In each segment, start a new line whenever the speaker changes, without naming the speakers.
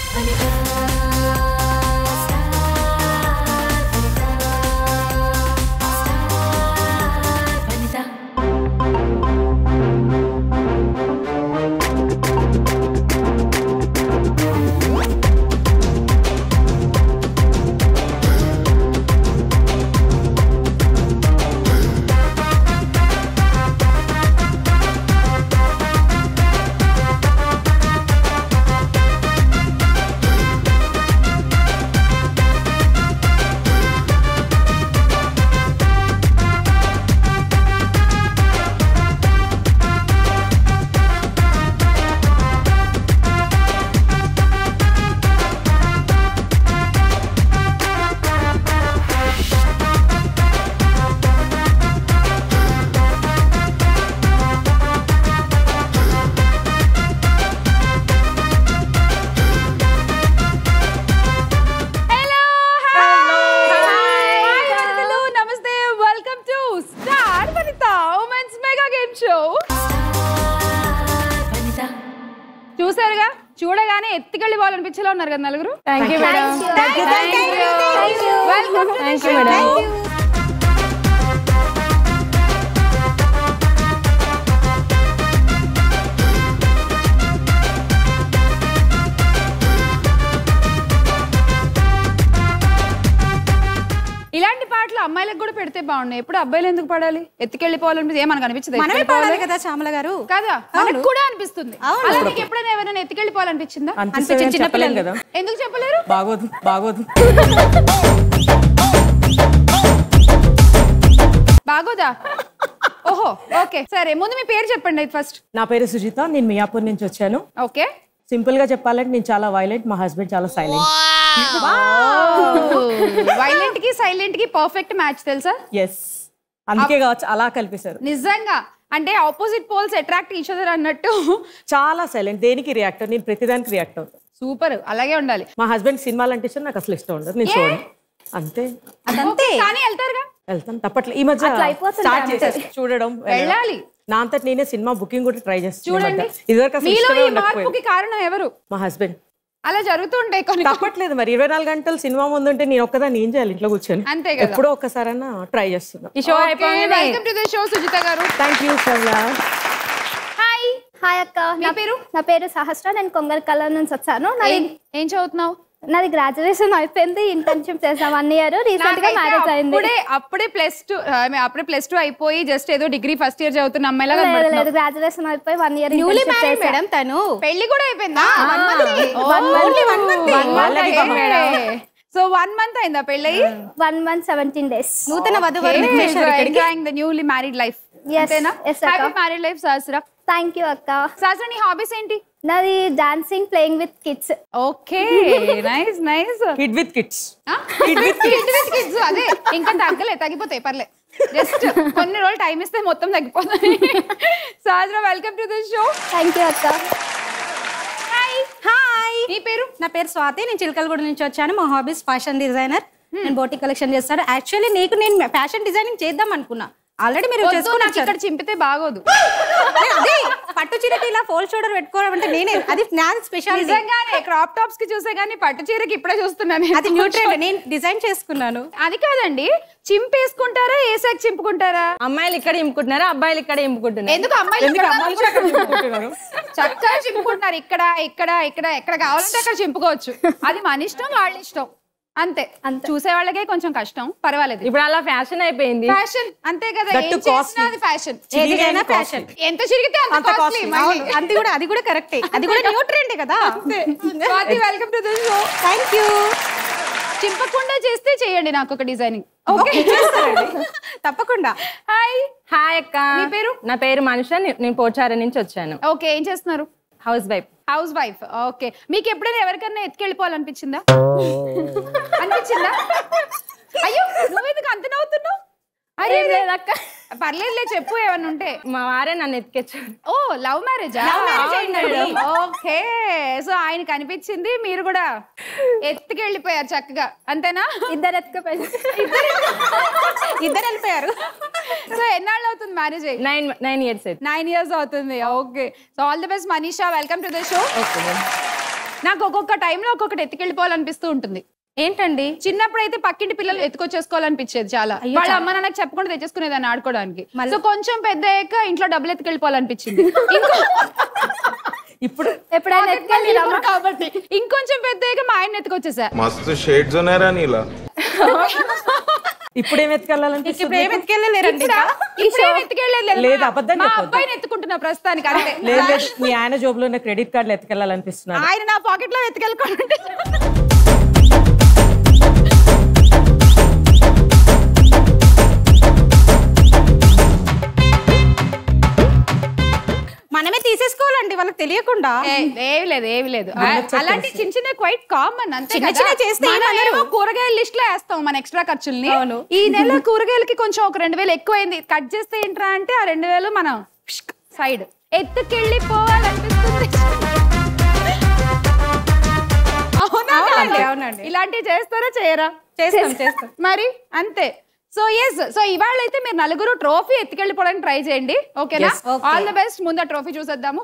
చూసారుగా చూడగానే ఎత్తికెళ్ళిపోవాలనిపించేలా ఉన్నారు కదా నలుగురు. Thank you madam. Welcome to the show. ఇలాంటి పాటలు అమ్మాయిలకు కూడా పెడితే బాగున్నాయి. ఎప్పుడు అబ్బాయిలు ఎందుకు పాడాలి? ఎత్తుకెళ్ళిపోవాలనిపిస్తే ఏమనకు అనిపించదు?
మనమే పాడాలి కదా శ్యామల గారు.
కదా మనకు కూడా అనిపిస్తుంది. అలా నీకు ఎప్పుడైనా ఎవరైనా ఎత్తుకెళ్ళిపోవాలనిపించిందా?
అనిపించింది చిన్నపిల్లలు కదా.
ఎందుకు చెప్పలేరు?
బాగోదు
బాగోదా? ఓహో ఓకే సరే. ముందు మీ పేరు చెప్పండి ఫస్ట్.
నా పేరు సుజిత, నేను మియాపూర్ నుంచి వచ్చాను.
ఓకే
సింపుల్ గా చెప్పాలంటే నేను చాలా వైలెంట్, మా హస్బెండ్ చాలా సైలెంట్.
వైలెంట్ కి సైలెంట్ కి పర్ఫెక్ట్ మ్యాచ్ తెలుసా?
ఎస్, అందుకే కావచ్చు అలా కలిపేశారు.
నిజంగా అంటే opposite poles attract each other అన్నట్టు.
చాలా సైలెంట్, దేనికి రియాక్టర్, నేను ప్రతిదానికి రియాక్ట్ అవుతాను.
సూపర్, అలాగే ఉండాలి.
మా హస్బెండ్ సినిమాలు అంటే నాకు అసలు ఇష్టం ఉండదు, నేను చూడండి అంతే.
అదంతే కానీ వెళ్తారుగా?
వెళ్తాను తప్పట్లే. ఈ మధ్య స్టార్ట్ చేసేసి చూడడం,
వెళ్ళాలి.
నా అంతటి నేనే సినిమా బుకింగ్ కూడా ట్రై చేస్తాను.
చూడండి
ఇదివరకు
మీలో ఈ మార్పుకి కారణం ఎవరు?
మా హస్బెండ్.
అలా జరుగుతుంటాయి కొన్ని.
తప్పట్లేదు మరి, 24 గంటలు సినిమా ముందుంటే నేను ఒక్కదాన్ని ఏం చేయాలి ఇంట్లో కూర్చొని?
అంతే కదా,
ఎప్పుడో ఒక్కసారైనా ట్రై చేస్తున్నా.
ఈ షో అయిపోయింది. Welcome to the show Sujitha గారు.
Thank you Shyamala.
Hi.
Hi అక్క, నా పేరు సహస్ర, నేను కొంగరకల్ల నుంచి వచ్చాను.
ఏం చదువుతున్నావు?
నాది గ్రాడ్యుయేషన్ అయిపోయింది, ఇంటర్న్షిప్ చేసాం 1 year, రీసెంట్ గా మ్యారేజ్ అయింది.
అప్పుడే +2 అయిపోయి జస్ట్ ఏదో డిగ్రీ ఫస్ట్ ఇయర్ చదువుతున్న అమ్మాయిలాగా
లేదు, గ్రాడ్యుయేషన్ అయిపోయి 1 year
న్యూలీ మ్యారీడ్ మేడం. తను
పెళ్లి కూడా అయిపోయిందా? సో 1 month అయిందా పెళ్ళి?
1 month 17 days.
నూతన వధువరులు
enjoying the newly married life. Happy married life Sahasra.
Thank you అక్క.
సహస్ర నీ హాబీస్ ఏంటి?
నాది dancing, playing with kids.
Okay nice nice.
Kid with kids.
అదే ఇంకా తగ్గిపోతాయి పర్లే, జస్ట్ కొన్ని రోజులు టైం ఇస్తే మొత్తం తగ్గిపోతాయి. Sahasra welcome to the show.
Thank you అక్క.
హాయ్,
నీ పేరు?
నా పేరు స్వాతి, నేను చిలకలగూడ నుంచి వచ్చాను. మా హాబీస్ ఫ్యాషన్ డిజైనర్, నేను బోటిక్ కలెక్షన్ చేస్తాను. యాక్చువల్లీ నేను ఫ్యాషన్ డిజైనింగ్ చేద్దాం అనుకున్నా, ఆల్రెడీ మీరు చేసుకున్నారు.
ఇక్కడ చింపితే బాగోదు.
అదే పట్టు చీరకి ఇలా ఫోల్డ్ షోల్డర్ పెట్టుకోవడం అంటే నేనే, అది నా స్పెషల్.
నిజంగానే క్రాప్ టాప్స్ కి చూసే గానీ పట్టు చీరకి ఇప్పుడే చూస్తున్నాను.
అది న్యూట్రల్, నేను డిజైన్ చేసుకున్నాను.
అది కాదండి, చింపేసుకుంటారా ఏసాక్ చింపుకుంటారా?
అమ్మాయిలు ఇక్కడ చింపుకుంటున్నారా, అబ్బాయిలు ఇక్కడ చింపుకుంటున్నారు?
ఎందుకు అమ్మాయిలు చక్కగా చింపుకుంటున్నారు. ఇక్కడ ఇక్కడ ఇక్కడ ఎక్కడ కావాలంటే అక్కడ చింపుకోవచ్చు. అది మన ఇష్టం, వాళ్ళ ఇష్టం అంతే. చూసే వాళ్ళకే కొంచెం కష్టం, పర్వాలేదు.
ఇప్పుడు అలా ఫ్యాషన్ అయిపోయింది.
ఫ్యాషన్ అంతే కదా, ఫ్యాషన్
ఫ్యాషన్
ఎంత చిరిగితే అంత కాస్ట్లీ.
అది కూడా కరెక్టే, అది కూడా న్యూట్రెండ్ కదా.
Swathi welcome to the show.
Thank you.
చింపకుండా చేస్తే చేయండి నాకు ఒక డిజైనింగ్. ఓకే
తప్పకుండా.
హాయ్.
హాయ్ అక్క,
మీ పేరు?
నా పేరు మనుష, నేను పోచారం నుంచి వచ్చాను.
ఓకే ఏం చేస్తున్నారు?
Housewife.
Housewife. Okay మీకు ఎప్పుడైనా ఎవరికైనా ఎత్తుకెళ్ళిపోవాలనిపించిందా? అనిపించిందా? అయ్యో నువ్వెందుకు అంత నవ్వుతున్నావు? అరే అక్క పర్లేదులే చెప్పు ఏమన్నా ఉంటే.
మా వారే నన్ను ఎత్తుకెచ్చారు.
ఓ లవ్ మ్యారేజా? ఓకే సో ఆయనకి అనిపించింది, మీరు కూడా ఎత్తుకెళ్ళిపోయారు చక్కగా, అంతేనా?
ఇద్దరు ఎత్తుకుపోయారు.
ఇద్దరు వెళ్ళిపోయారు.
సో ఎన్నాళ్ళు అవుతుంది మ్యారేజ్ అయ్యి?
9 years.
9 years అవుతుంది. Okay so all the best Manisha, welcome to the show. నాకు ఒక్కొక్క టైంలో ఒక్కొక్కటి ఎత్తుకెళ్ళిపోవాలనిపిస్తూ ఉంటుంది.
ఏంటండి?
చిన్నప్పుడు అయితే పక్కింటి పిల్లలు ఎత్తుకొచ్చేసుకోవాలనిపించేది చాలా. వాళ్ళ అమ్మ నాన్నకు చెప్పకుండా తెచ్చేసుకునేదాన్ని ఆడుకోవడానికి. సో కొంచెం పెద్ద అయ్యాక ఇంట్లో డబ్బులు ఎత్తుకెళ్ళిపోవాలనిపించింది.
ఇప్పుడు
ఎప్పుడైనా
కాబట్టి ఇంకొంచెం పెద్ద అయ్యాక మా ఆయన ఎత్తుకొచ్చేసా.
మస్తు షేడ్స్ ఉన్నారా నీలా?
ఇప్పుడు ఏం ఎత్తుకెళ్ళాలంటే
ఇప్పుడు ఏం ఎత్తుకెళ్ళలేరండి?
లేదు, అబద్ధం
మా
చెప్పొద్దు.
అబ్బాయిని ఎత్తుకుంటున్నా ప్రస్తుతానికి అంతే.
లేదు, మీ ఆయన జోబులో ఉన్న క్రెడిట్ కార్డులు ఎత్తుకెళ్ళాలనిపిస్తున్నాడు.
ఆయన నా పాకెట్ లో ఎత్తుకెళ్ళుకుంటే
మనమే తీసేసుకోవాలండి వాళ్ళకి తెలియకుండా.
ఏవి లేదు అలాంటి చిన్న చిన్న క్వైట్ కామన్ అంతే.
చిన్న చిన్న చేస్తే
మనమేమో కూరగాయల లిస్ట్ లో వేస్తాం మన ఎక్స్ట్రా ఖర్చుల్ని. ఈ నెల కూరగాయలకి కొంచెం ఒక 2000 ఎక్కువైంది, కట్ చేస్తే ఏంట్రా అంటే ఆ 2000 మనం సైడ్ ఎత్తుకెళ్ళిపోవాలనిపిస్తుంది.
అవునండి.
ఇలాంటివి చేస్తారా చేయరా?
చేస్తాం.
మరి అంతే. సో ఇవాళ అయితే మీరు నలుగురు ట్రోఫీ ఎత్తుకెళ్ళిపోవడానికి ట్రై చేయండి. ఓకేనా? All the best. ముందు ఆ ట్రోఫీ చూసేద్దాము.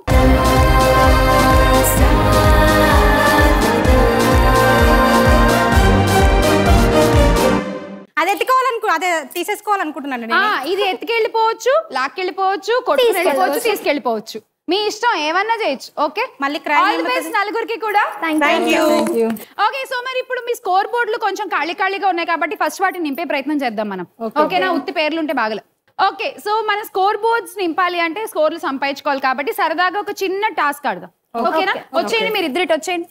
అదే అదే తీసేసుకోవాలనుకుంటున్నాను.
ఇది ఎత్తుకెళ్ళిపోవచ్చు, లాక్కెళ్ళిపోవచ్చు, కొట్టుకుని వెళ్ళిపోవచ్చు, తీసుకెళ్ళిపోవచ్చు. మీ ఇష్టం, ఏమన్నా చేయొచ్చు. ఓకే, మళ్ళీ నలుగురికి కూడా ఓకే. సో మరి ఇప్పుడు మీ స్కోర్ బోర్డులు కొంచెం ఖాళీగా ఉన్నాయి కాబట్టి ఫస్ట్ వాటిని నింపే ప్రయత్నం చేద్దాం మనం. ఓకేనా? ఉత్తి పేర్లు ఉంటే బాగలే. ఓకే, సో మన స్కోర్ బోర్డ్స్ నింపాలి అంటే స్కోర్లు సంపాదించుకోవాలి కాబట్టి సరదాగా ఒక చిన్న టాస్క్ ఆడదాం. ఓకేనా? వచ్చేయండి, మీరు ఇద్దరిటి వచ్చేయండి.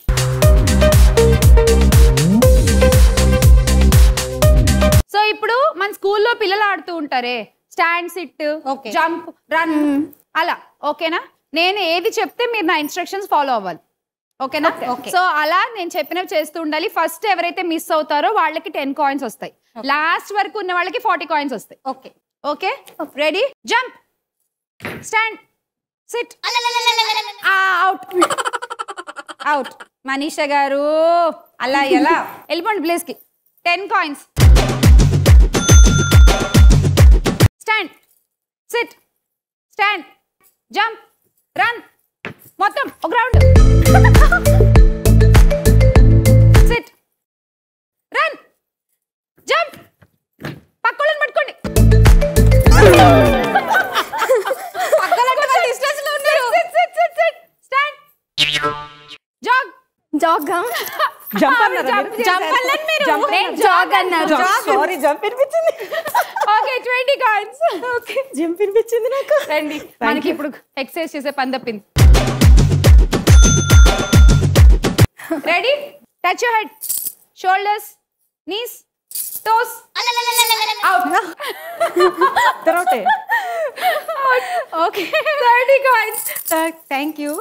సో ఇప్పుడు మన స్కూల్లో పిల్లలు ఆడుతూ ఉంటారే, స్టాండ్, సిట్, జంప్, రన్, అలా. ఓకేనా? నేను ఏది చెప్తే మీరు నా ఇన్స్ట్రక్షన్స్ ఫాలో అవ్వాలి. ఓకేనా? సో అలా నేను చెప్పినవి చేస్తూ ఉండాలి. ఫస్ట్ ఎవరైతే మిస్ అవుతారో వాళ్ళకి 10 కాయిన్స్ వస్తాయి. లాస్ట్ వరకు ఉన్న వాళ్ళకి 40 కాయిన్స్ వస్తాయి. Okay okay, ready? Jump, stand, sit, out. Out. Manisha గారు అలా ఎలా వెళ్ళిపోండి ప్లేస్ కి. 10 coins. Stand, sit, stand, jump, run, మొత్తం ఒక రౌండ్. సిట్, రన్, జంప్, పక్కలను పట్టుకోండి. Stand, jog.
జాగ్
జంప్ అన్నారు. సారీ, జంప్ వినిపించింది.
Okay, 20 coins.
ఓకే, జంప్ వినిపించింది నాకు.
రండి, మనకి ఇప్పుడు ఎక్సర్సైజ్ చేసే పని తప్పింది. Ready? Touch your head, shoulders, knees, toes.
తర్వాతే
ఓకే, 30 కాయిన్స్.
Thank you.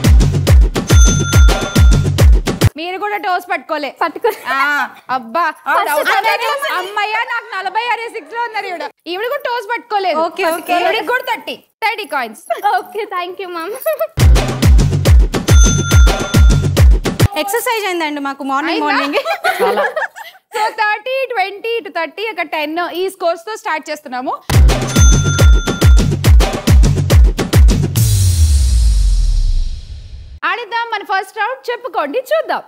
మీరు కూడా టోస్ పట్టుకోలే. అబ్బా, అమ్మయ్య, నాకు 40 అరే 6 లో ఉన్నారు. ఈవిడ కూడా టోస్ పట్టుకోలేదు.
ఓకే ఓకే,
ఈవిడ కూడా 30 coins.
Okay, thank you ma'am.
Exercise అయిందండి మాకు మార్నింగ్.
సో 30, 20 to 30, ఒక 10 ఈ స్కోర్స్ తో స్టార్ట్ చేస్తున్నాము. ఆడిద్దాం మన ఫస్ట్ రౌండ్. చెప్పుకోండి, చూద్దాం.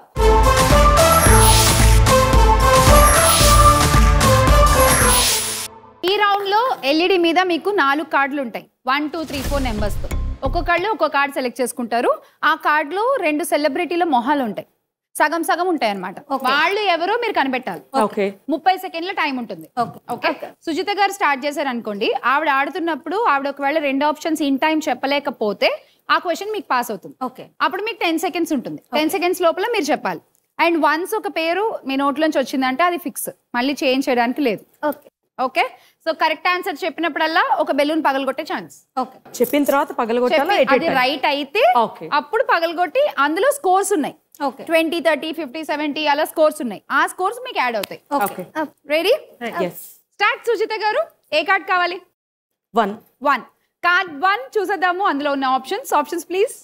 ఈ రౌండ్ లో ఎల్ఈడి మీద మీకు 4 కార్డులు ఉంటాయి. 1, 2, 3, 4 నెంబర్స్ తో. ఒక్కొక్కళ్ళు ఒక్కో కార్డు సెలెక్ట్ చేసుకుంటారు. ఆ కార్డులో 2 సెలబ్రిటీల మొహాలు ఉంటాయి. సగం సగం ఉంటాయి అన్నమాట. వాళ్ళు ఎవరో మీరు కనిపెట్టాలి. 30 సెకండ్ల టైం ఉంటుంది. ఓకే, సుజిత గారు స్టార్ట్ చేశారు అనుకోండి. ఆవిడ ఆడుతున్నప్పుడు ఆవిడ ఒకవేళ 2 ఆప్షన్స్ ఇన్ టైం చెప్పలేకపోతే ఆ క్వశ్చన్ మీకు పాస్ అవుతుంది. ఓకే, అప్పుడు మీకు 10 సెకండ్స్ ఉంటుంది. 10 సెకండ్స్ లోపల మీరు చెప్పాలి. అండ్ వన్స్ ఒక పేరు మీ నోట్లోంచి వచ్చిందంటే అది ఫిక్స్, మళ్ళీ చేంజ్ చేయడానికి లేదు. ఓకే, సో కరెక్ట్ ఆన్సర్ చెప్పినప్పుడల్లా ఒక బెలూన్ పగలగొట్టే ఛాన్స్. ఓకే,
చెప్పిన తర్వాత పగలగొట్టాలి.
అది రైట్ అయితే అప్పుడు పగలగొట్టి అందులో స్కోర్స్ ఉన్నాయి. 20, 30, 50, 70 అలా స్కోర్స్ ఉన్నాయి. ఆ స్కోర్స్ మీకు యాడ్ అవుతాయి. రెడీ? స్టార్ట్. సుజిత గారు, ఏ కార్డ్ కావాలి? 1. కార్డ్ 1 చూసేద్దాము. అందులో ఉన్న options please.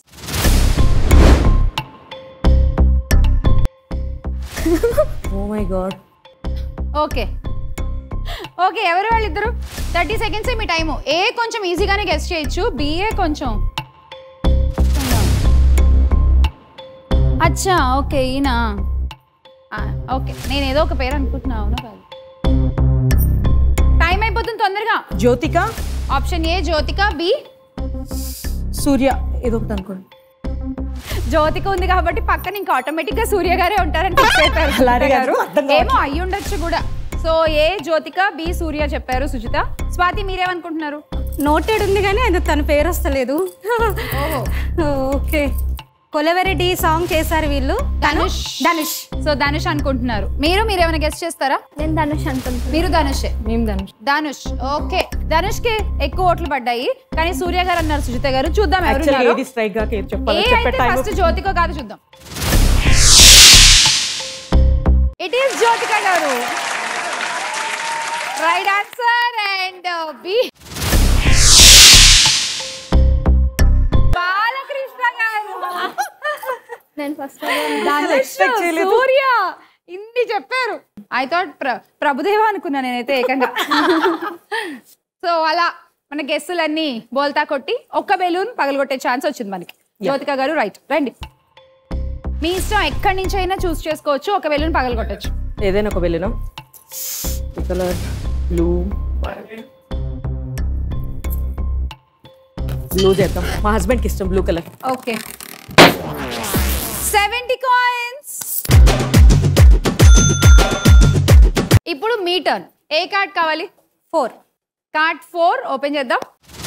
Oh my God.
Okay okay, ఎవరు వాళ్ళిద్దరు? 30 సెకండ్స్ మీ టైము. ఏ కొంచెం ఈజీగానే గెస్ చేయొచ్చు, బిఏ కొంచెం అచ్చా ఓకే ఈయన ఓకే నేను ఏదో ఒక పేరు అనుకుంటున్నా అవునా కాదు టైం అయిపోతుంది తొందరగా
Jyothika
option A Jyothika B
Surya ఏదో ఒకటి అనుకోండి
జ్యోతిక ఉంది కాబట్టి పక్కన ఇంకా ఆటోమేటిక్ గా సూర్య గారే ఉంటారని ఫిక్స్ అయిపోయారు
అలానే
సుజిత
కాదు,
గారు.
అర్థం కావట్లేదు.
ఏమో అయ్యి ఉండొచ్చు కూడా so A Jyothika B Surya చెప్పారు సుజిత స్వాతి మీరేమనుకుంటున్నారు
నోటెడ్ ఉంది కానీ అది తన పేరు వస్తలేదు ఓకే కొలవెరెడ్డి సాంగ్ చేశారు వీళ్ళు
ధనుష్
ధనుష్
సో ధనుష్ అనుకుంటున్నారు మీరేమైనా గెస్ట్ చేస్తారా
నేను ధనుష్ అనుకుంటున్నాను.
మీరు ధనుషే
మేము ధనుష్.
ధనుష్ ఓకే ధనుష్ కి ఎక్కువ ఓట్లు పడ్డాయి కానీ సూర్య గారు అన్నారు సుజిత గారు చూద్దాం ఎవరు
యాక్చువల్లీ ఏది స్ట్రైక్ గా చెప్పాలి
ఏ
చెప్పే
అయితే
టైం
ఫస్ట్ జ్యోతిక కాదు చూద్దాం ఇట్ ఈస్ జ్యోతిక గారు right answer and B Balakrishna గారు
నేను ఫస్ట్
ఎక్స్పెక్ట్ చేయలేదు
సూర్య ఇన్ని చెప్పారు ఐ థాట్ ప్రభుదేవ అనుకున్నా నేనైతే ఏకంగా సో అలా మన గెస్సులన్నీ బోల్తా కొట్టి ఒక్క బెలూన్ పగలగొట్టే ఛాన్స్ వచ్చింది మనకి జ్యోతిక గారు రైట్ రండి మీ ఇష్టం ఎక్కడి నుంచి అయినా చూస్ చేసుకోవచ్చు ఒక బెలూన్ పగలగొట్టచ్చు
ఏదైనా ఒక వెళ్ళినా కలర్ బ్లూ బ్లూ చేద్దాం మా హస్బెండ్ కి ఇష్టం బ్లూ కలర్
ఓకే 70 కాయిన్స్ ఇప్పుడు మీ టర్న్ ఏ కార్డ్ కావాలి
4
కార్డ్ 4 ఓపెన్ చేద్దాం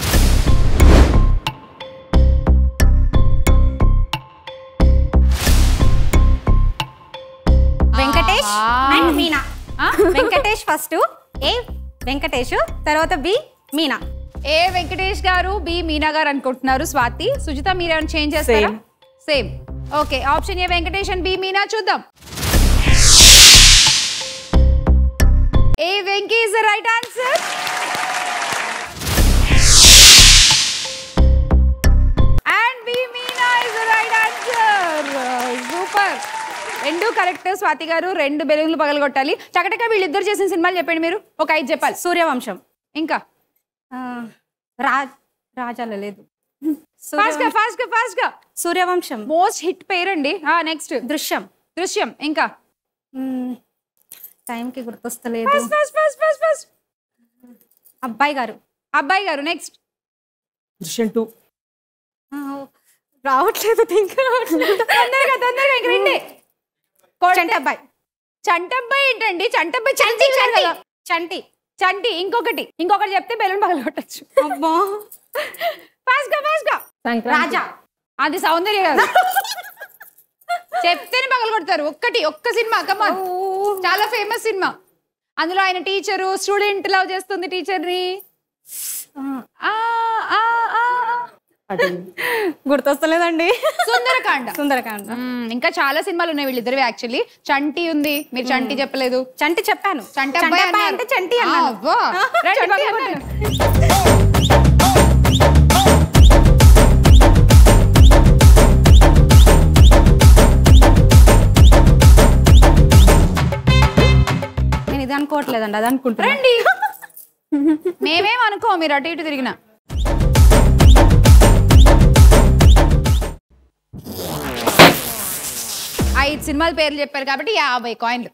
Venkatesh and Meena Venkatesh first A Venkatesh తర్వాత బి మీనా
ఏ వెంకటేష్ గారు బి మీనా గారు అనుకుంటున్నారు స్వాతి సుజిత మీరేమైనా చేంజ్ చేస్తారా same okay option A Venkatesh and B Meena చూద్దాం A Venky is the right answer and B Meena is the right answer super రెండు కరెక్ట్ స్వాతి గారు రెండు బెలూన్లు పగలగొట్టాలి చకటక వీళ్ళిద్దరు చేసిన సినిమాలు చెప్పండి మీరు ఒక 5 చెప్పాలి
సూర్యవంశం
ఇంకా
రాజాల లేదు
ఫాస్ట్ గా
సూర్యవంశం
మోస్ట్ హిట్ పేరండి నెక్స్ట్
దృశ్యం
దృశ్యం ఇంకా
టైంకి గుర్తొస్తలేదు
ఫాస్ట్
అబ్బాయి గారు
నెక్స్ట్
దృశ్యం 2
రావట్లేదు
తొందరగా ఇంక రండి చంటబ్బాయి ఏంటండి చంటబ్బాయి చంటి ఇంకొకటి చెప్తే బెలూన్ పగలగొట్టచ్చు
అబ్బా
ఫాస్ట్ గా
రాజా
అది సౌందర్య కాదు చెప్తేనే పగలగొడతారు ఒక్క సినిమా కమాన్ చాలా ఫేమస్ సినిమా అందులో ఆయన టీచరు స్టూడెంట్ లవ్ చేస్తుంది టీచర్ ని
గుర్తొస్తలేదండి
సుందరకాండ ఇంకా చాలా సినిమాలు ఉన్నాయి వీళ్ళిద్దరు యాక్చువల్లీ చంటి ఉంది మీరు చంటి చెప్పలేదు
చంటి చెప్పాను
చంటబ్బాయి
అంటే చంటి అన్నాను
అవ్వా. రండి, పగలగొట్టండి.
నేను ఇది అనుకోవట్లేదండి అది అనుకుంటున్నా
రండి మేమేం అనుకో మీరు అటు ఇటు తిరిగిన ఐదు సినిమాల పేర్లు చెప్పారు కాబట్టి 50 కాయిన్లు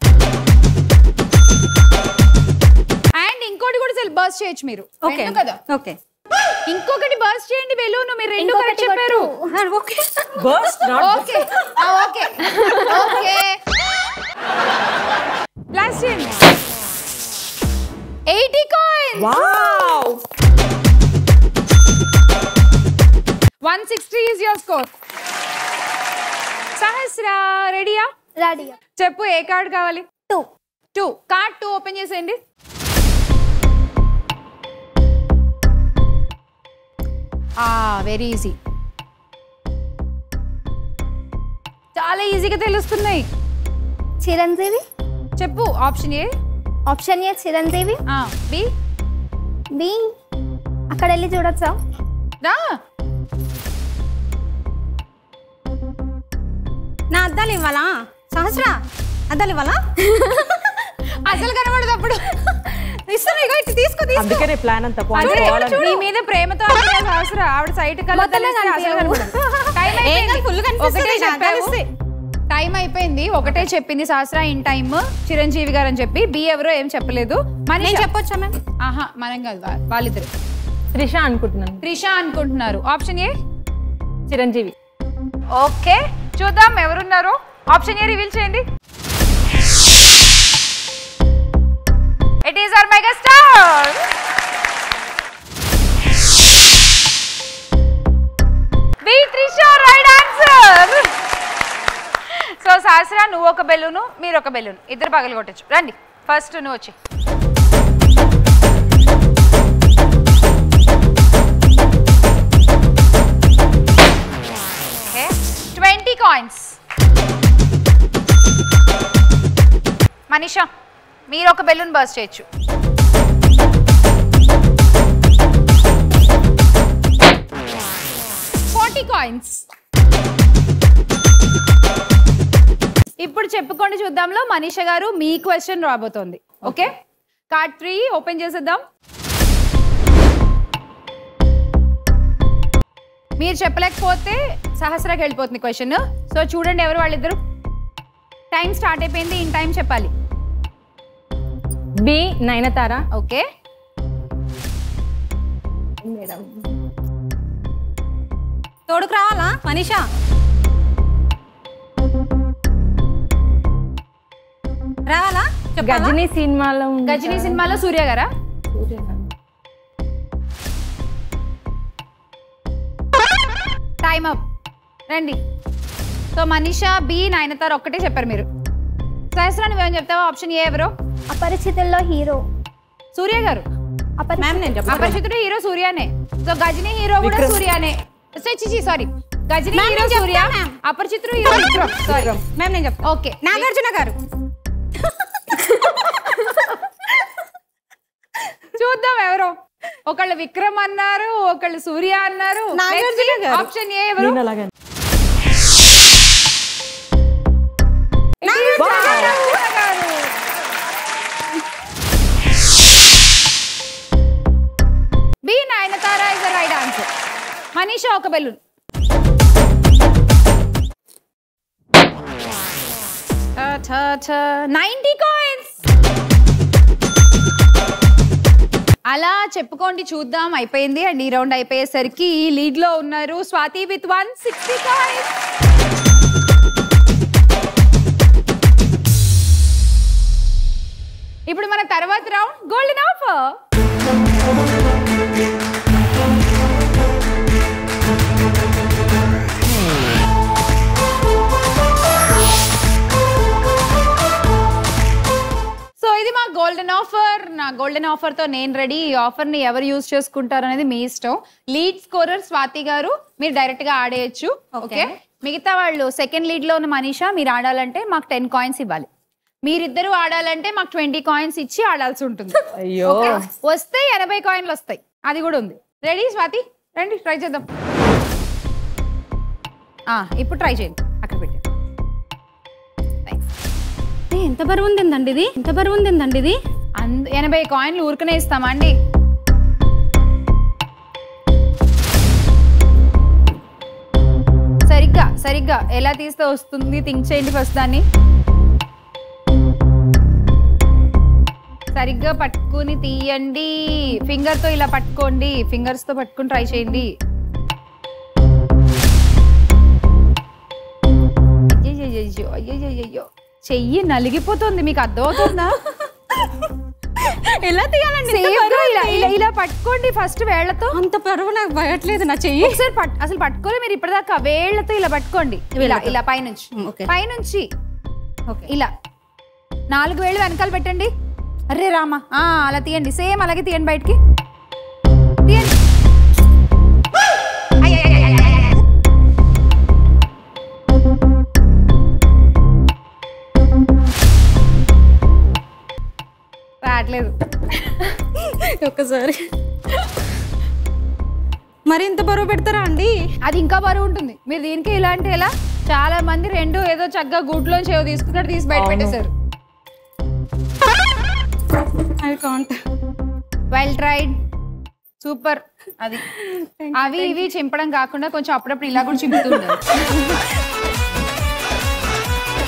అండ్ ఇంకోటి కూడా బర్స్ చేయొచ్చు మీరు
ఓకే
రెండు కదా
ఓకే
ఇంకొకటి బర్స్ చేయండి బెలూన్ మీరు రెండు కరెక్ట్ చెప్పారు
okay
burst
okay okay okay last చేయండి 80 coins
wow
160 is your score. Sahasra రెడీయా
రెడీ
చెప్పు ఏ కార్డ్ కావాలి
2
కార్డ్ 2 ఓపెన్ చేసేయండి వెరీ ఈజీ చాలా ఈజీగా తెలుస్తున్నాయి
చిరంజీవి
చెప్పు option A
option A Chiranjeevi
B
B అక్కడ వెళ్ళి చూడొచ్చా
రా
నా అద్దాలు ఇవ్వాలా సహస్ర అద్దాలు ఇవ్వాలా
అసలు కనబడదు అప్పుడు
ఇస్తాను ఇగో ఇటు తీసుకో
అందుకనే ప్లాన్ అంతా
నీ మీద ప్రేమతో సహస్ర ఆవిడ సైట్
ఫుల్ కనిపిస్తుంది
టైం అయిపోయింది. ఒకటే చెప్పింది సహస్ర ఇన్ టైమ్, చిరంజీవి గారు అని చెప్పి. బి ఎవరో ఏం చెప్పలేదు.
నేను చెప్పొచ్చా మ్యామ్?
ఆహా మనం కాదు, వాళ్ళిద్దరు.
త్రిష అనుకుంటున్నాను.
త్రిష అనుకుంటున్నారు. Option A
Chiranjeevi.
ఓకే చూద్దాం ఎవరున్నారు. ఆప్షన్ ఏ రివీల్ చేయండి. It is our megastar. B Trisha right answer. So Sahasra నువ్వు ఒక బెలూను, మీరు ఒక బెలూను, ఇద్దరు పగలు కొట్టచ్చు. రండి ఫస్ట్ నువ్వు వచ్చి. Okay 20 coins. మనీషా మీరు ఒక బెలూన్ బర్స్ట్ చేయొచ్చు. కాయిన్స్. ఇప్పుడు చెప్పుకోండి చూద్దాంలో మనీషా గారు మీ క్వశ్చన్ రాబోతోంది. ఓకే కార్డ్ 3 ఓపెన్ చేసేద్దాం. మీరు చెప్పలేకపోతే సహస్రకి వెళ్ళిపోతుంది క్వశ్చన్. సో చూడండి ఎవరు వాళ్ళిద్దరు. టైం స్టార్ట్ అయిపోయింది. ఇన్ టైం చెప్పాలి.
బి నయనతార.
ఓకే
తోడుకు రావాలా మనీషా? రావాలా?
గజనీ సినిమాలో
గజనీ సినిమాలో సూర్య గారా? Time up. రండి. సో మనీషా బి నయనతార ఒక్కటే చెప్పారు మీరు. సహస్ర నువ్వేం చెప్తావా? ఆప్షన్ ఏ ఎవరు?
అపరిచితుల్లో హీరో
సూర్య గారు. అపరిచితుడు హీరో సూర్యనే. సో గజనీ హీరో కూడా సూర్యనే. Sorry Ghajini hero Surya, Aparichitudu hero Vikram. Sorry
ma'am నేను చెప్తా.
ఓకే
నాగార్జున గారు.
చూద్దాం ఎవరో. ఒకళ్ళు విక్రమ్ అన్నారు, ఒకళ్ళు సూర్య అన్నారు. ఆప్షన్ ఏ ఎవరు? B Nayanthara is the right answer. Manisha ఒక బెలూన్. ta ta 90 coins. అలా చెప్పుకోండి చూద్దాం. అయిపోయింది. అండ్ ఈ రౌండ్ అయిపోయేసరికి లీడ్ లో ఉన్నారు స్వాతి విత్ 160 coins. ఇప్పుడు మన తర్వాత రౌండ్ గోల్డెన్ ఆఫర్. సో ఇది మా గోల్డెన్ ఆఫర్. నా గోల్డెన్ ఆఫర్ తో నేను రెడీ. ఈ ఆఫర్ ని ఎవరు యూజ్ చేసుకుంటారు అనేది మీ ఇష్టం. లీడ్ స్కోరర్ స్వాతి గారు, మీరు డైరెక్ట్ గా ఆడేయచ్చు. ఓకే మిగతా వాళ్ళు సెకండ్ లీడ్ లో ఉన్న మనీషా, మీరు ఆడాలంటే మాకు 10 కాయిన్స్ ఇవ్వాలి. మీరిద్దరు ఆడాలంటే మాకు 20 కాయిన్స్ ఇచ్చి ఆడాల్సి ఉంటుంది.
అయ్యో
వస్తే 80 కాయిన్లు వస్తాయి. అది కూడా ఉంది. రెడీ స్వాతి? రండి ట్రై చేద్దాం. ఇప్పుడు ట్రై చేయండి. అక్కడ పెట్టి.
ఎంత బరువు ఉందండి ఇది? ఎంత బరువు ఉందండి ఇది?
80 కాయిన్లు ఊరికనే ఇస్తామా అండి? సరిగ్గా ఎలా తీస్తే వస్తుంది థింక్ చేయండి ఫస్ట్. దాన్ని సరిగ్గా పట్టుకుని తీయండి. ఫింగర్ తో ఇలా పట్టుకోండి. ఫింగర్స్ తో పట్టుకుని ట్రై చేయండి. అయ్యో చెయ్యి నలిగిపోతుంది. మీకు అర్థమవుతుందా?
ఎలా తీయాలండి?
ఇలా పట్టుకోండి ఫస్ట్ వేళ్లతో.
అంత పరువు నాకు భయట్లేదు నా చెయ్యి.
ఒకసారి అసలు పట్టుకోలే మీరు ఇప్పటిదాకా. వేళ్లతో ఇలా పట్టుకోండి. ఇలా పైనుంచి ఇలా 4 వేళ్ళు వెనకాల పెట్టండి. అరే రామా అలా తీయండి. సేమ్ అలాగే తీయండి. బయటికి తీయండి. రావట్లేదు.
ఒక్కసారి మరి ఇంత బరువు పెడతారా అండి?
అది ఇంకా బరువు ఉంటుంది. మీరు దీనికి ఇలా అంటే ఎలా? చాలా మంది 2 ఏదో చక్కగా గుడ్లోంచి ఏదో తీసుకున్నట్టు తీసి బయట పెట్టేశారు. Well tried. సూపర్. అది అవి ఇవి చింపడం కాకుండా కొంచెం అప్పుడప్పుడు ఇలా కూడా చింపుతుంటారు.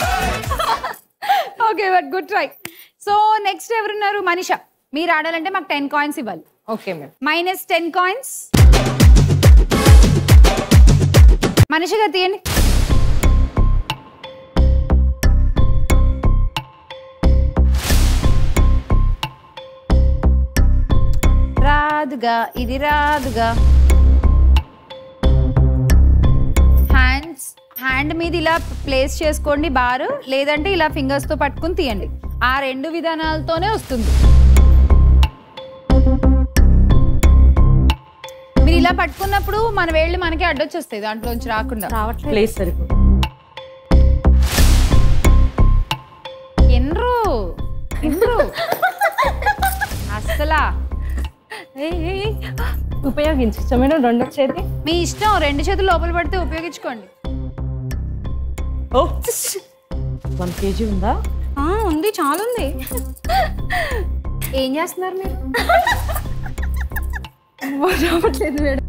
Okay but good try. So next ఎవరున్నారు? మనీషా. మీరు ఆడాలంటే మాకు 10 కాయిన్స్ ఇవ్వాలి.
Okay madam.
-10 కాయిన్స్. మనీషా గారు తీయండి. రాదుగా, ఇది రాదుగా. హ్యాండ్ మీద ఇలా ప్లేస్ చేసుకోండి బార్, లేదంటే ఇలా ఫింగర్స్ తో పట్టుకుని తీయండి. ఆ 2 విధానాలతోనే వస్తుంది. మీరు ఇలా పట్టుకున్నప్పుడు మన వేళ్ళు మనకే అడ్డొచ్చేస్తాయి, దాంట్లోంచి రాకుండా.
రావట్లేదు.
ప్లేస్ సరిపోతుంది.
ఎన్రు అస్సలా
ఉపయోగించచ్చా మేడం 2 చేతి?
మీ ఇష్టం, 2 చేతులు లోపల పడితే ఉపయోగించుకోండి.
ఓ 1 kg ఉందా?
ఉంది, చాలా ఉంది.
ఏం చేస్తున్నారు మీరు?
రావట్లేదు మేడం.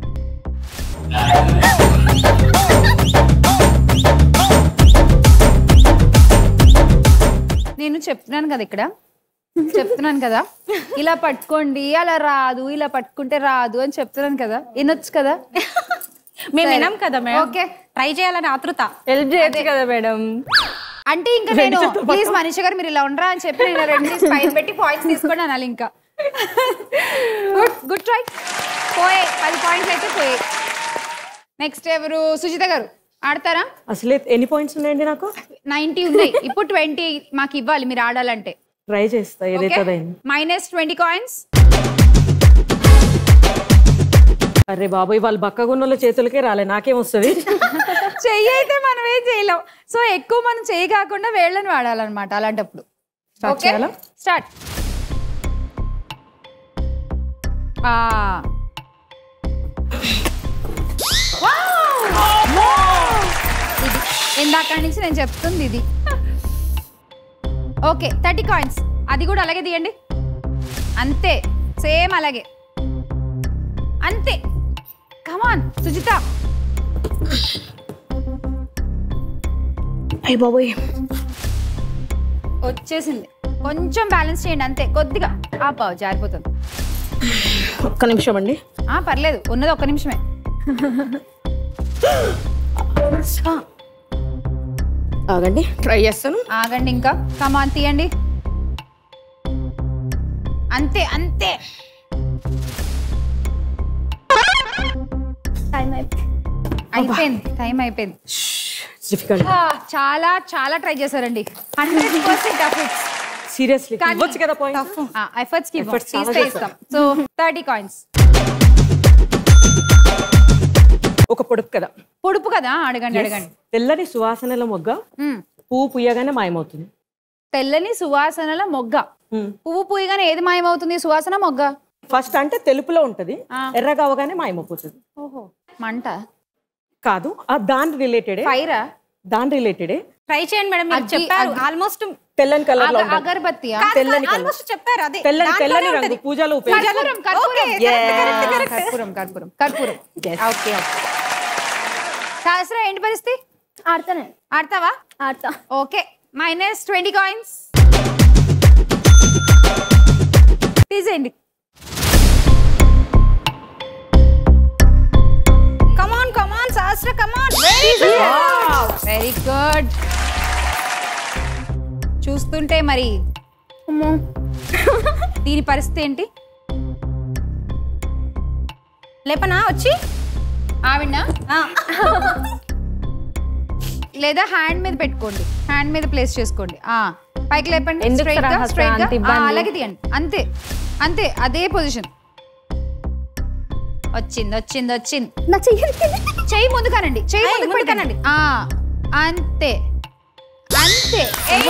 నేను చెప్తున్నాను కదా ఇలా పట్టుకోండి, అలా రాదు, ఇలా పట్టుకుంటే రాదు అని చెప్తున్నాను కదా. వినొచ్చు కదా?
మేము వినాం కదా మేడం.
ఓకే,
ట్రై చేయాలని ఆతృత.
హెల్ప్ చేయొచ్చు కదా మేడం.
అంటే ఇంకా నేను ప్లీజ్ మనీషా గారు మీరు ఇలా ఉండరా అని చెప్పి నేను 2 పైన పెట్టి పాయింట్స్ తీసుకోండి అనాలి. ఇంకా గుడ్ ట్రై. పోయే 10 పాయింట్లు అయితే పోయే. నెక్స్ట్ ఎవరు? సుజిత గారు ఆడతారా?
అసలే ఎన్ని పాయింట్స్ ఉన్నాయండి నాకు?
90 ఉన్నాయి. ఇప్పుడు 20 మాకు ఇవ్వాలి మీరు ఆడాలంటే.
ట్రై చేస్తా ఏదైతే.
-20 కాయిన్స్.
అరే బాబోయ్, వాళ్ళు బక్కగున్నోళ్ళ చేతులకే రాలే, నాకేం వస్తుంది?
చెయ్యి అయితే మనం ఏం చేయలేం. సో ఎక్కువ మనం చెయ్యి కాకుండా వేళ్ళని వాడాలన్నమాట అలాంటప్పుడు. స్టార్ట్. ఇది ఇందాక నుంచి నేను చెప్తుంది ఇది. Okay 30 coins. అది కూడా అలాగే తీయండి. అంతే, సేమ్ అలాగే, అంతే. కమాన్ సుజిత.
అయ్య బాబోయ్,
వచ్చేసింది. కొంచెం బ్యాలెన్స్ చేయండి అంతే, కొద్దిగా. పావు జారిపోతుంది.
ఒక్క నిమిషం అండి.
పర్లేదు, ఉన్నది 1 నిమిషమే.
ఆగండి, ట్రై చేస్తాను.
ఆగండి ఇంకా. కమాన్ తీయండి. అంతే అంతే. అయిపోయింది, టైం అయిపోయింది. చాలా చాలా ట్రై చేశారండి. 100% ఎఫర్ట్స్.
సీరియస్లీ ఇవ్వచ్చు కదా పాయింట్స్?
ఎఫర్ట్స్ కి ఇస్తాం. So 30 coins.
ఒక పొడుపు కదా.
పొడుపు కదా, అడగండి.
తెల్లని సువాసనల మొగ్గ పువ్వు పుయ్యగానే మాయమవుతుంది.
తెల్లని సువాసనల మొగ్గ పువ్వు పూయగానే ఏది మాయమవుతుంది? సువాసన మొగ్గ.
ఫస్ట్ అంటే తెలుపులో ఉంటది, ఎర్రగా అవగానే మాయమైపోతుంది.
ఓహో, మంట
కాదు, దాని రిలేటెడే.
ఫైరా?
దాని రిలేటెడే.
ట్రై చేయండి మేడం. మీరు చెప్పారు ఆల్మోస్ట్
తెల్లని కలర్ లో
అగరబత్తి.
తెల్లని
ఆల్మోస్ట్ చెప్పారు. అదే
తెల్లని రంగు పూజలో
కర్పూరం. ఓకే. సహస్ర ఏంటి పరిస్థితి? ఆడతావా?
ఆడతా.
Okay, -20 coins. తీసేయండి.
Come on Sahasra, come on.
Very good. చూస్తుంటే మరి దీని పరిస్థితి ఏంటి?
లేపనా వచ్చి
ఆవిడ లేదా హ్యాండ్ మీద పెట్టుకోండి, హ్యాండ్ మీద ప్లేస్ చేసుకోండి. పైకి లేపండి, స్ట్రైట్ గా అలాగే తీయండి. అంతే అంతే, అదే పొజిషన్. వచ్చింది. చెయ్యి ముందుకానండి, చెయ్యి ముందుకు పెట్టానండి. అంతే అంతే.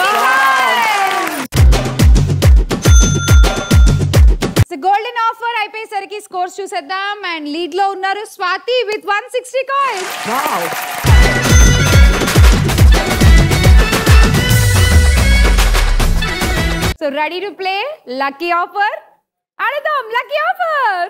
గోల్డెన్ ఆఫర్ అయిపోయేసరికి స్కోర్స్ చూసేద్దాం. అండ్ లీడ్ లో ఉన్నారు Swathi with 160 coins. So ready to play lucky offer. ఆడదాం లక్కీ ఆఫర్.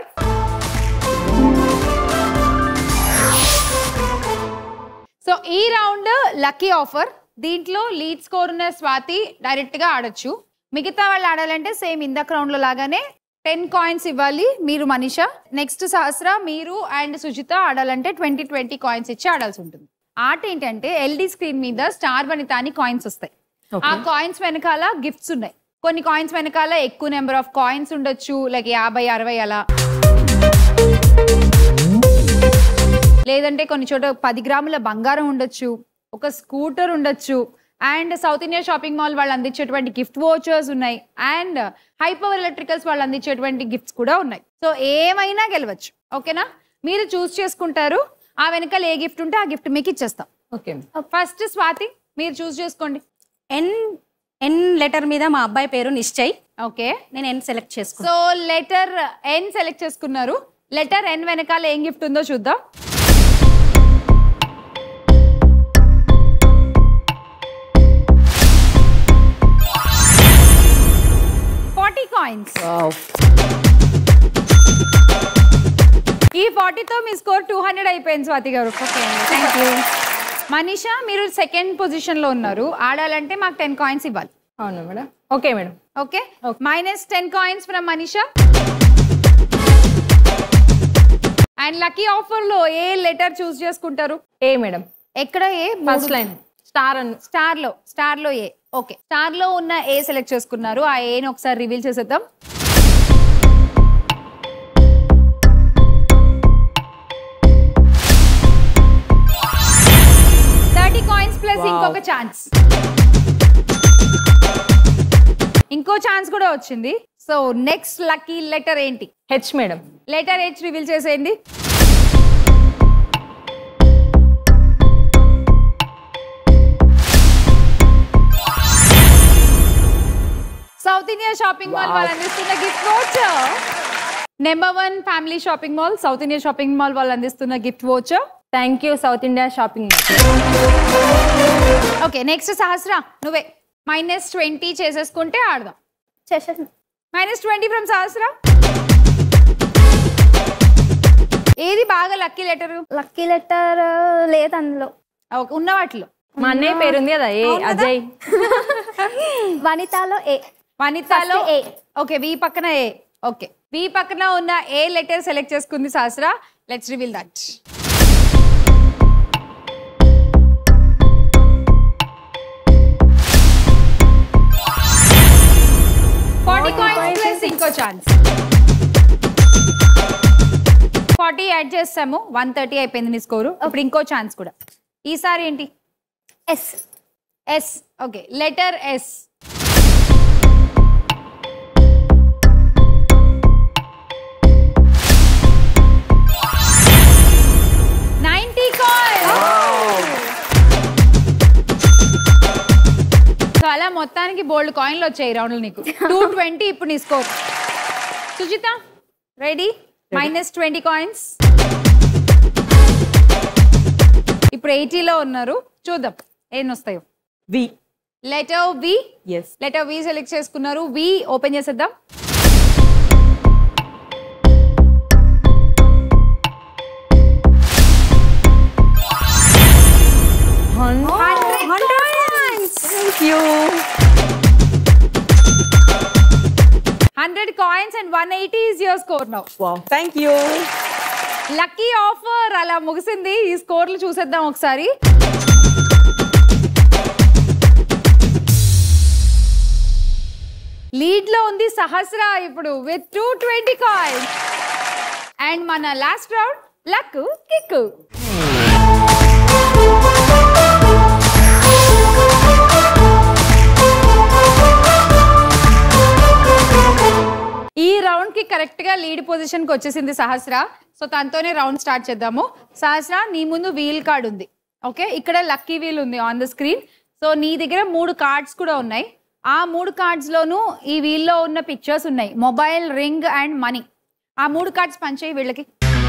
సో ఈ రౌండ్ లక్కీ ఆఫర్ దీంట్లో లీడ్ స్కోర్ ఉన్న స్వాతి డైరెక్ట్ గా ఆడొచ్చు. మిగతా వాళ్ళు ఆడాలంటే సేమ్ ఇందాక రౌండ్ లో లాగానే 10 కాయిన్స్ ఇవ్వాలి మీరు మనీషా. నెక్స్ట్ సహస్ర మీరు అండ్ సుజిత ఆడాలంటే 20 కాయిన్స్ ఇచ్చి ఆడాల్సి ఉంటుంది. ఆట ఏంటంటే ఎల్ఈడి స్క్రీన్ మీద స్టార్ వనిత అని కాయిన్స్ వస్తాయి. ఆ కాయిన్స్ వెనకాల గిఫ్ట్స్ ఉన్నాయి. కొన్ని కాయిన్స్ వెనకాల ఎక్కువ నెంబర్ ఆఫ్ కాయిన్స్ ఉండొచ్చు, లైక్ 50, 60 అలా. లేదంటే కొన్ని చోట 10 గ్రాముల బంగారం ఉండొచ్చు, ఒక స్కూటర్ ఉండొచ్చు, and South India shopping mall వాళ్ళు అందించేటువంటి గిఫ్ట్ వోచర్స్ ఉన్నాయి, అండ్ హై పవర్ ఎలక్ట్రికల్స్ వాళ్ళు అందించేటువంటి గిఫ్ట్స్ కూడా ఉన్నాయి. సో ఏమైనా గెలవచ్చు. ఓకేనా? మీరు చూస్ చేసుకుంటారు. ఆ వెనకాల ఏ గిఫ్ట్ ఉంటే ఆ గిఫ్ట్ మీకు ఇచ్చేస్తాం.
ఓకే.
ఫస్ట్ స్వాతి మీరు చూస్ చేసుకోండి.
ఎన్ లెటర్ మీద మా అబ్బాయి పేరు నిశ్చయ్.
ఓకే,
నేను ఎన్ సెలెక్ట్ చేసుకున్నాను.
సో లెటర్ ఎన్ సెలెక్ట్ చేసుకున్నారు. లెటర్ ఎన్ వెనకాల ఏం గిఫ్ట్ ఉందో చూద్దాం. కాయిన్స్. ఈ 40తో మీ స్కోర్ 200 అయిపోయింది స్వాతి గారు. Thank you. మనీషా మీరు సెకండ్ పొజిషన్ లో ఉన్నారు. ఆడాలంటే మాకు 10 కాయిన్స్ ఇవ్వాలి.
అవునా madam? Okay madam.
Okay, -10 coins from Manisha. And lucky offer లో ఏ లెటర్ చూస్ చేసుకుంటారు?
A madam.
ఎక్కడ ఏ?
ఫస్ట్ లైన్
స్టార్ లో ఏ. ఓకే, స్టార్ లో ఉన్న ఏ సెలెక్ట్ చేసుకున్నారు. ఆ ఏని ఒకసారి రివీల్ చేసేద్దాం. కాయిన్స్ ప్లస్ ఇంకొక ఛాన్స్. ఇంకో ఛాన్స్ కూడా వచ్చింది. సో నెక్స్ట్ లక్కీ లెటర్ ఏంటి?
H madam.
Letter H reveal చేసేయండి. సౌత్ ఇండియా షాపింగ్ మాల్ వాళ్ళు అందిస్తున్న gift voucher. Number 1 family shopping mall South India shopping mall వాళ్ళు అందిస్తున్న gift voucher.
Thank you South India shopping mall.
Okay, next Sahasra నువ్వే -20 చేసేసుకుంటే ఆడదాం. -20 from సహస్ర. ఏది బాగా లక్కీ లెటర్?
లక్కీ లెటర్ లేదు అందులో.
ఉన్న వాటిలో
మా అన్నయ్య పేరుంది కదా, ఏ అజయ్.
వనితాలో ఏ.
వనితాలో ఏ. ఓకే, వి పక్కన ఏ. ఓకే, వి పక్కన ఉన్న ఏ లెటర్ సెలెక్ట్ చేసుకుంది సహస్ర. Let's reveal that. ఇంకో ఛాన్స్. 40 యాడ్ చేస్తాము. 130 అయిపోయింది నీ స్కోరు. ఇప్పుడు ఇంకో ఛాన్స్ కూడా. ఈసారి ఏంటి?
S.
S. Okay, letter S. So అలా మొత్తానికి బోల్డ్ కాయిన్లు వచ్చాయి రౌండ్లు నీకు. 220 ఇప్పుడు నీ స్కోర్. సుజిత రెడీ? -20 కాయిన్స్. ఇప్పుడు 80లో ఉన్నారు. చూద్దాం ఏం వస్తాయో.
V.
Letter V.
yes.
Letter V select చేసుకున్నారు. వి ఓపెన్ చేసేద్దాం.
Thank you.
100 coins and 180 is your score now.
Wow, thank you.
Lucky offer అలా ముగిసింది. ఈ స్కోర్లు చూసేద్దాం ఒకసారి. లీడ్ లో ఉంది సహస్ర ఇప్పుడు with 220 coins. అండ్ మన లాస్ట్ రౌండ్ లక్ కిక్. ఈ రౌండ్ కి కరెక్ట్ గా లీడ్ పొజిషన్ కి వచ్చేసింది సహస్ర. సో తనతోనే రౌండ్ స్టార్ట్ చేద్దాము. సహస్ర నీ ముందు వీల్ కార్డ్ ఉంది. ఓకే, ఇక్కడ లక్కీ వీల్ ఉంది ఆన్ ద స్క్రీన్. సో నీ దగ్గర 3 కార్డ్స్ కూడా ఉన్నాయి. ఆ 3 కార్డ్స్ లోను ఈ వీల్లో ఉన్న పిక్చర్స్ ఉన్నాయి. Mobile, ring and money. ఆ 3 కార్డ్స్ పంచేయి వీళ్ళకి.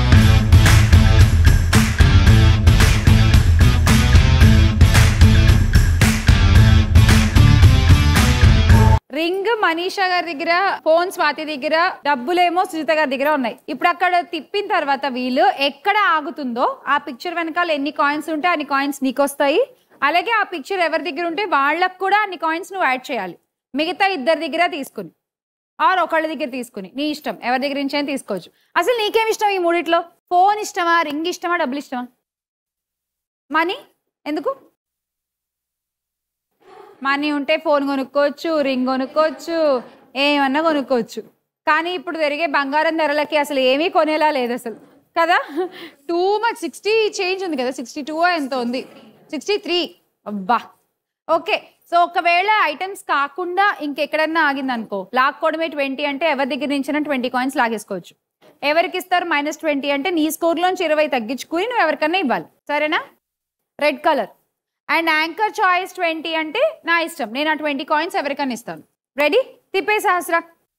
రింగ్ మనీషా గారి దగ్గర, ఫోన్ స్వాతి దగ్గర, డబ్బులేమో సుజిత గారి దగ్గర ఉన్నాయి. ఇప్పుడు అక్కడ తిప్పిన తర్వాత వీళ్ళు ఎక్కడ ఆగుతుందో ఆ పిక్చర్ వెనకాల ఎన్ని కాయిన్స్ ఉంటే అన్ని కాయిన్స్ నీకు వస్తాయి. అలాగే ఆ పిక్చర్ ఎవరి దగ్గర ఉంటే వాళ్ళకు కూడా అన్ని కాయిన్స్ నువ్వు యాడ్ చేయాలి. మిగతా ఇద్దరి దగ్గర తీసుకుని ఆర్ ఒకళ్ళ దగ్గర తీసుకుని నీ ఇష్టం, ఎవరి దగ్గర నుంచి అయినా తీసుకోవచ్చు. అసలు నీకేమి ఇష్టం ఈ మూడిట్లో? ఫోన్ ఇష్టమా, రింగ్ ఇష్టమా, డబ్బులు ఇష్టమా? మనీ ఎందుకు? మనీ ఉంటే ఫోన్ కొనుక్కోవచ్చు, రింగ్ కొనుక్కోవచ్చు, ఏమన్నా కొనుక్కోవచ్చు. కానీ ఇప్పుడు పెరిగే బంగారం ధరలకి అసలు ఏమీ కొనేలా లేదు అసలు కదా. Too much. 60 చేంజ్ ఉంది కదా, 62 ఎంత ఉంది, 63. అబ్బా ఓకే. సో ఒకవేళ ఐటమ్స్ కాకుండా ఇంకెక్కడన్నా ఆగింది అనుకో, లాక్కోవడమే 20 అంటే ఎవరి దగ్గర నుంచి 20 కాయిన్స్ లాగేసుకోవచ్చు. ఎవరికి ఇస్తారు -20 అంటే నీ స్కోర్లోంచి 20 తగ్గించుకుని నువ్వు ఎవరికన్నా ఇవ్వాలి. సరేనా? Red colour. And anchor choice 20 అంటే నా ఇష్టం, నేను ఆ 20 కాయిన్స్ ఎవరికన్నా ఇస్తాను. రెడీ? తిప్పే సహస్ర.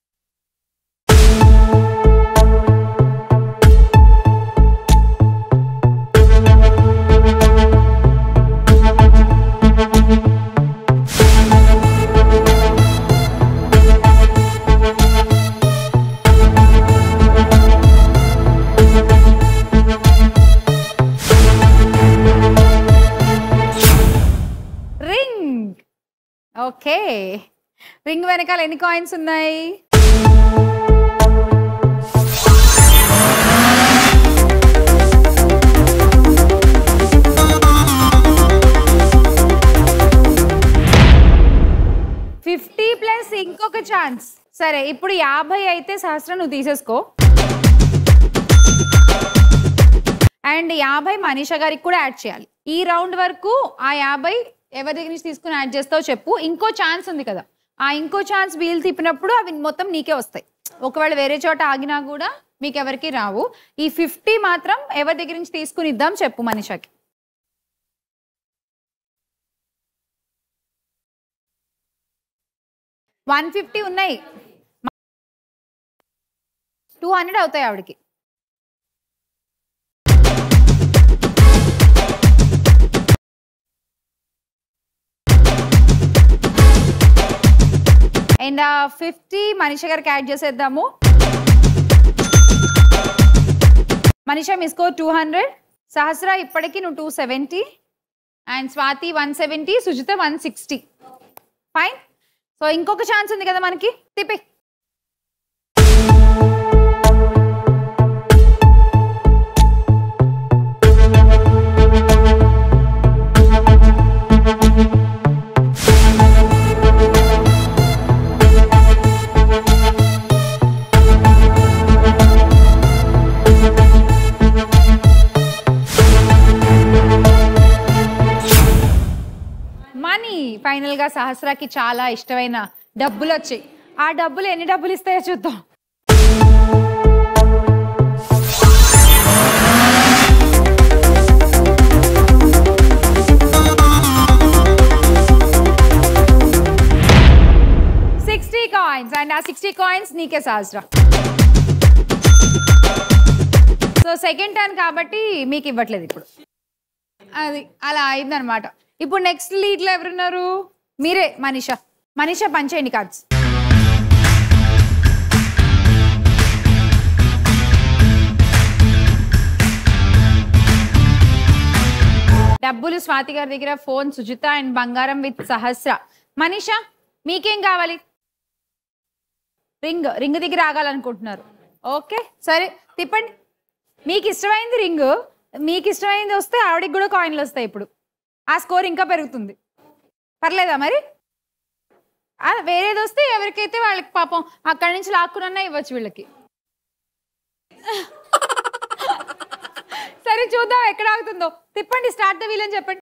ఓకే, రింగ్ వెనకాల ఎన్ని కాయిన్స్ ఉన్నాయి? +50 ఇంకొక ఛాన్స్. సరే ఇప్పుడు 50 అయితే సహస్రం నువ్వు తీసేసుకో. అండ్ 50 మనీషా గారికి కూడా యాడ్ చేయాలి. ఈ రౌండ్ వరకు ఆ 50 ఎవరి దగ్గర నుంచి తీసుకుని యాడ్ చేస్తావో చెప్పు. ఇంకో ఛాన్స్ ఉంది కదా, ఆ ఇంకో ఛాన్స్ వీలు తిప్పినప్పుడు అవి మొత్తం నీకే వస్తాయి. ఒకవేళ వేరే చోట ఆగినా కూడా మీకు ఎవరికి రావు. ఈ 50 మాత్రం ఎవరి దగ్గర నుంచి తీసుకుని ఇద్దాం చెప్పు మనీషాకి. $150 ఉన్నాయి, 200 అవుతాయి ఆవిడకి. అండ్ 50 మనీషా గారికి యాడ్ చేసేద్దాము. మనీషా మీ స్కోర్ 200, సహస్ర ఇప్పటికి నువ్వు 270, and Swathi 170, Sujitha 160. Fine. So ఇంకొక ఛాన్స్ ఉంది కదా మనకి, తిప్పి. ఫైనల్ గా సహస్రాకి చాలా ఇష్టమైన డబ్బులు వచ్చాయి. ఆ డబ్బులు ఎన్ని డబ్బులు ఇస్తాయో చూద్దాం. కాయిన్స్. అండ్ ఆ 60 కాయిన్స్ నీకే సహస్ర. సో సెకండ్ టర్న్ కాబట్టి మీకు ఇవ్వట్లేదు ఇప్పుడు. అది అలా అయిందనమాట. ఇప్పుడు నెక్స్ట్ లీడ్లో ఎవరున్నారు? మీరే మనీషా. మనీషా పంచేయండి కార్డ్స్. డబ్బులు స్వాతి గారి దగ్గర, ఫోన్ సుజిత, అండ్ బంగారం విత్ సహస్ర. మనీషా మీకేం కావాలి? రింగ్. రింగ్ దగ్గర ఆగాలనుకుంటున్నారు. ఓకే సరే తిప్పండి. మీకు ఇష్టమైంది రింగ్, మీకు ఇష్టమైంది వస్తే ఆవిడకి కూడా కాయిన్లు వస్తాయి. ఇప్పుడు ఆ స్కోర్ ఇంకా పెరుగుతుంది. పర్లేదా మరి? వేరేది వస్తే ఎవరికైతే వాళ్ళకి పాపం అక్కడి నుంచి లాక్కున్నా ఇవ్వచ్చు వీళ్ళకి. సరే చూద్దాం ఎక్కడ ఆగుతుందో. తిప్పండి, స్టార్ట్ ద వీల్ అని చెప్పండి.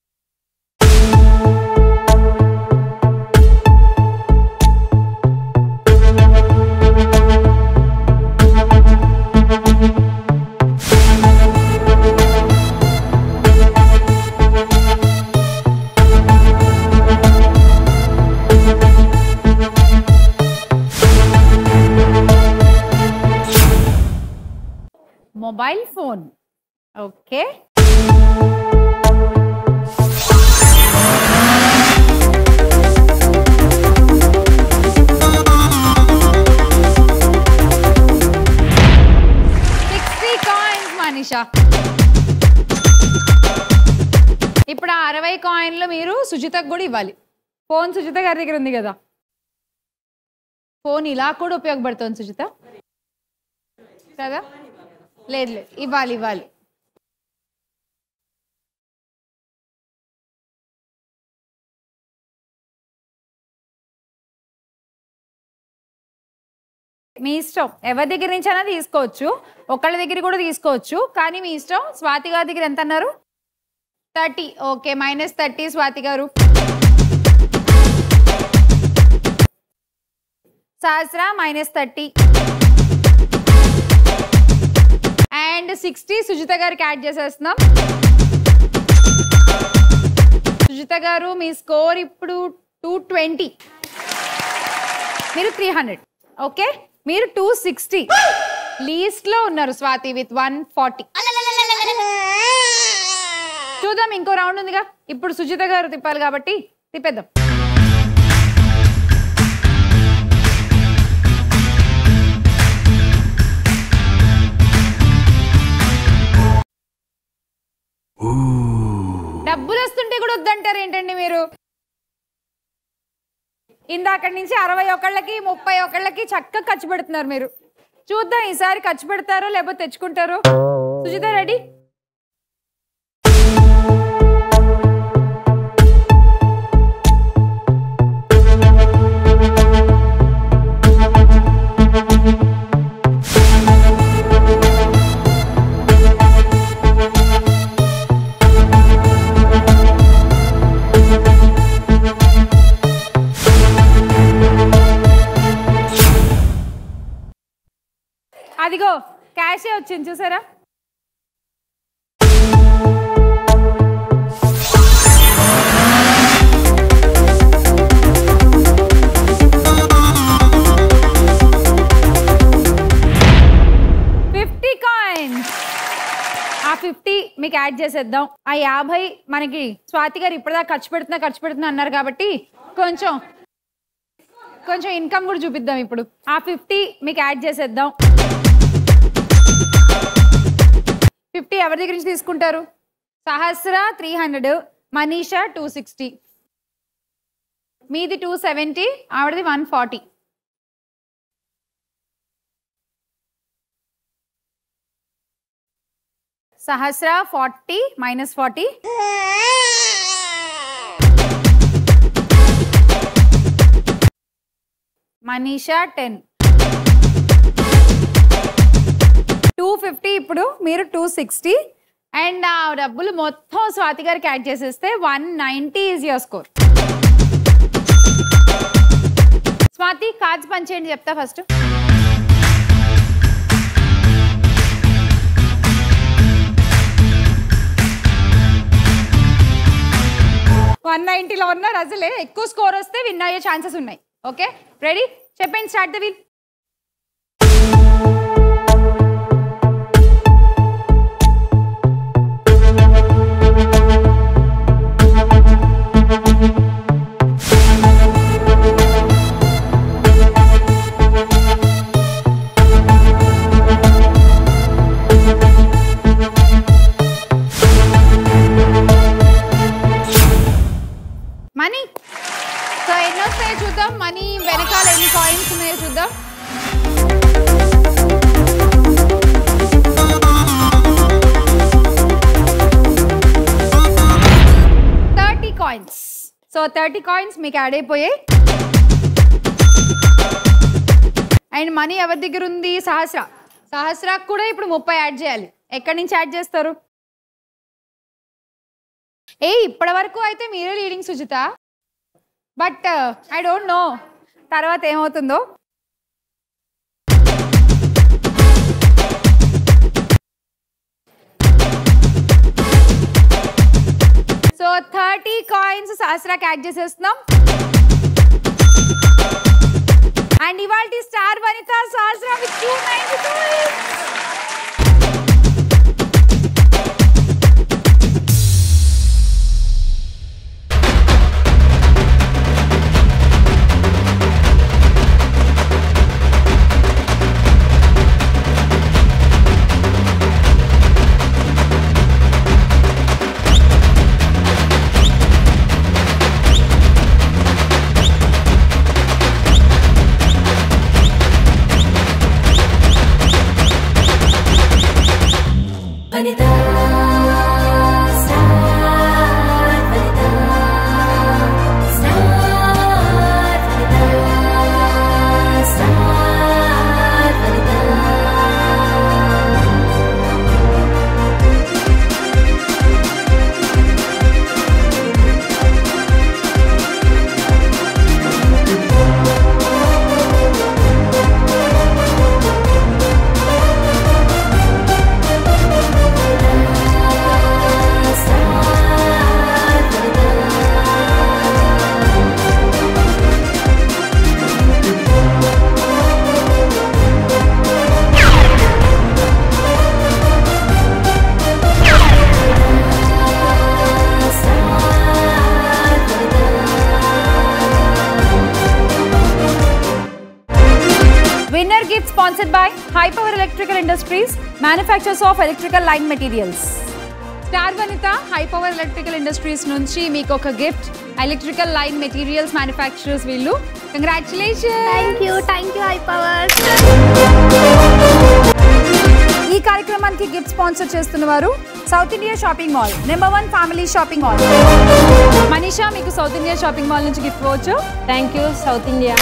Mobile phone. ఓకే మనీషా. ఇప్పుడు 60 కాయిన్లు సుజితకు కూడా ఇవ్వాలి. ఫోన్ సుజిత గారి దగ్గర ఉంది కదా, ఫోన్ ఇలా కూడా ఉపయోగపడుతుంది సుజిత కదా. లేదు లేదు, ఇవ్వాలి ఇవ్వాలి. మీ ఇష్టం, ఎవరి దగ్గర నుంచి అయినా తీసుకోవచ్చు, ఒకళ్ళ దగ్గర కూడా తీసుకోవచ్చు, కానీ మీ ఇష్టం. స్వాతి గారి దగ్గర ఎంత అన్నారు? 30. ఓకే, -30 స్వాతి గారు. సహస్ర -30 అండ్ 60 సుజిత గారికి యాడ్ చేసేస్తున్నాం. సుజిత గారు మీ స్కోర్ ఇప్పుడు 220, మీరు 300. ఓకే, మీరు 260. లీస్ట్ లో ఉన్నారు స్వాతి విత్ 140. చూద్దాం, ఇంకో రౌండ్ ఉందిగా. ఇప్పుడు సుజిత గారు తిప్పాలి కాబట్టి తిప్పేద్దాం. డబ్బులు వస్తుంటే కూడా వద్దంటారు ఏంటండి మీరు? ఇందాకటి నుంచి 61కి 31కి చక్కగా ఖర్చు పెడుతున్నారు మీరు. చూద్దాం ఈసారి ఖర్చు పెడతారో లేకపోతే తెచ్చుకుంటారో. సుజిత రెడీ? అదిగో క్యాషే వచ్చింది చూసారా. ఆ 50 మీకు యాడ్ చేసేద్దాం. ఆ 50 మనకి స్వాతి గారు ఇప్పటిదాకా ఖర్చు పెడుతున్నా అన్నారు కాబట్టి కొంచెం ఇన్కమ్ కూడా చూపిద్దాం. ఇప్పుడు ఆ 50 మీకు యాడ్ చేసేద్దాం. 50 ఎవరి దగ్గర నుంచి తీసుకుంటారు? సహస్ర 300, మనీషా 260, మీది 270, ఆవిడది 140. సహస్ర 40 -40, మనీషా 10. 250, ఇప్పుడు మీరు 260 అండ్ ఆ డబ్బులు మొత్తం స్వాతి గారికి యాడ్ చేసేస్తే 190 is your score. Swathi cards పంచేయండి, చెప్తా ఫస్ట్. 190లో ఉన్నారు. అసలే ఎక్కువ స్కోర్ వస్తే విన్ అయ్యే ఛాన్సెస్ ఉన్నాయి. Okay ready? చెప్పండి, start the wheel. Money. So ఎన్ని వస్తాయో చూద్దాం. మనీ వెనకాల ఎన్ని కాయిన్స్ ఉన్నాయో చూద్దాం. 30 కాయిన్స్. సో 30 కాయిన్స్ మీకు యాడ్ అయిపోయాయి. అండ్ మనీ ఎవరి దగ్గర ఉంది? సహస్రాకు కూడా ఇప్పుడు 30 యాడ్ చేయాలి. ఎక్కడి నుంచి యాడ్ చేస్తారు? ఇప్పటి వరకు అయితే మీరే leading Sujitha, but I don't know తర్వాత ఏమవుతుందో. సో 30 కాయిన్స్ సహస్రాకి యాడ్ చేసేస్తున్నాం. అండ్ ఇవాల్టి star Vanitha Sahasra with 290 coins. sponsored by High Power Electrical Industries, manufacturers of electrical line materials. Star Vanitha High Power Electrical Industries నుంచి మీకు ఒక gift. Electrical line materials manufacturers వీళ్ళు. Congratulation.
Thank you High Power.
ఈ కార్యక్రమానికి gift sponsor చేస్తున్న వారు South India shopping Mall, #1 family shopping mall. Manisha, మీకు South India shopping Mall నుంచి గిఫ్ట్ ఇవ్వచ్చు.
Thank you South India.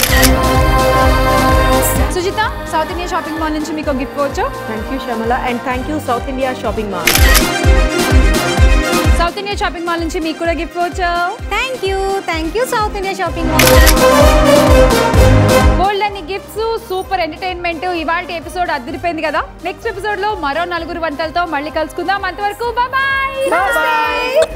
Sujitha, South India shopping Mall నుంచి మీకు గిఫ్ట్ ఇవ్వచ్చు.
Thank you Shyamala and thank you South India shopping mall.
South India shopping Mall నుంచి మీకు కూడా gift ఇవ్వచ్చు.
Thank you South India shopping Mall.
Gold అని gifts, super entertainment. ఇవాళ episode అదిరిపోయింది కదా. నెక్స్ట్ ఎపిసోడ్ లో మరో 4 వంటలతో మళ్ళీ కలుసుకుందాం. అంతవరకు బాయ్ బాయ్.